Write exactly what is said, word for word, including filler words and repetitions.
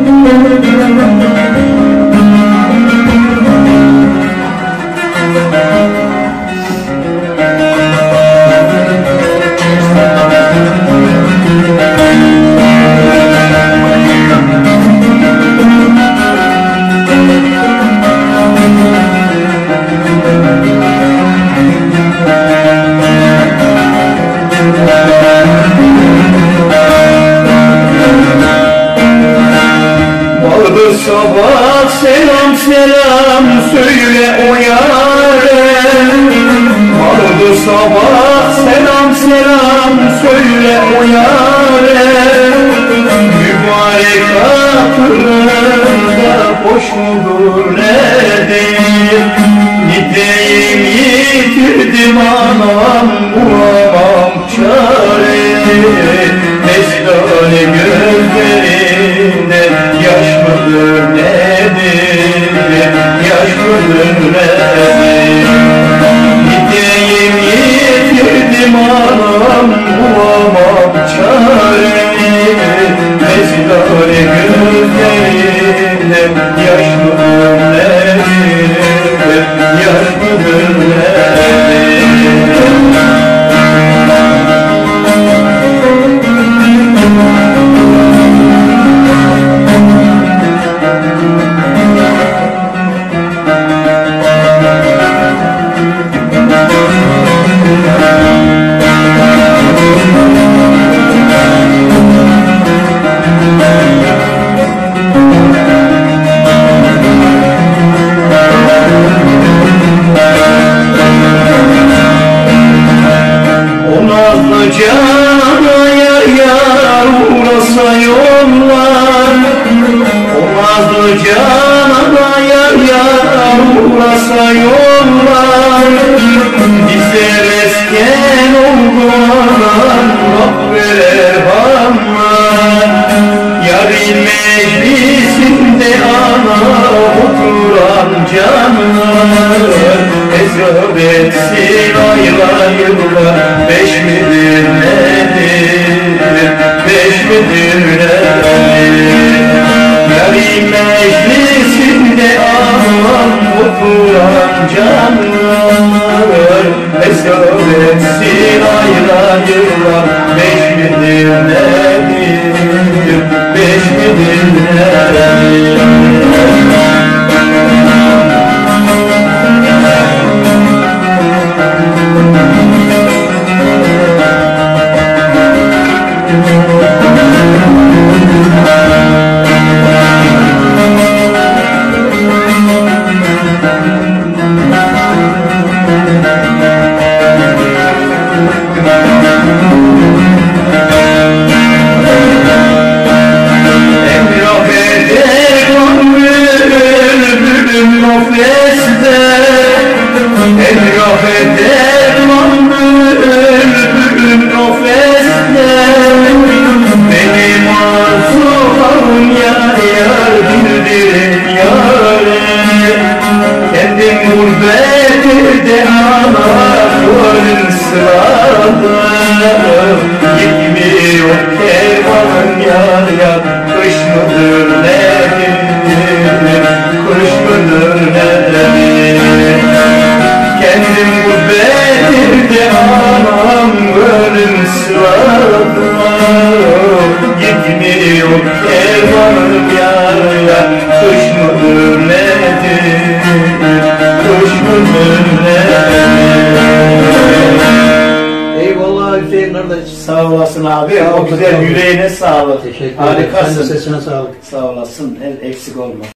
Sabah selam selam söyle o yâre. Vardı sabah selam selam söyle o yâre. Mübarek hatırında boş mudur nedir? Gideyim yitirdim anam, bulamam çare. Mesdane gözlerinde yaş mıdır nedir? Yaş mıdır nedir? Gideyim yitirdim anam, bulamam çare. Mesdane gözlerinde yaş mıdır nedir? Yaş mıdır nedir? Cana yar yar uğrasa yollar. O nazlı cana yar yar uğrasa yollar. Bize mesken oldular, Rabbere hamlar. Yarın meclisinde ana oturan canlar. Ezrab etsin aylar yıllar, beş midir nedir, beş midir nedir? Yarın meclisinde anam oturan canlar. Ezrab etsin aylar yıllar, beş midir nedir, beş midir nedir? Gitmiyor kervan yar yar, kış mıdır nedir, kış mıdır nedir? Kendim gurbetinde anam gönül sıradı. Gitmiyor kervan yar yar, kış mıdır nedir, kış mıdır nedir? Eyvallah Hüseyin kardeş. Sağ olasın abi. O güzel yüreğine sağlık. Teşekkür ederim. Harikasın. Senin sesine sağlık. Sağ olasın. El eksik olma.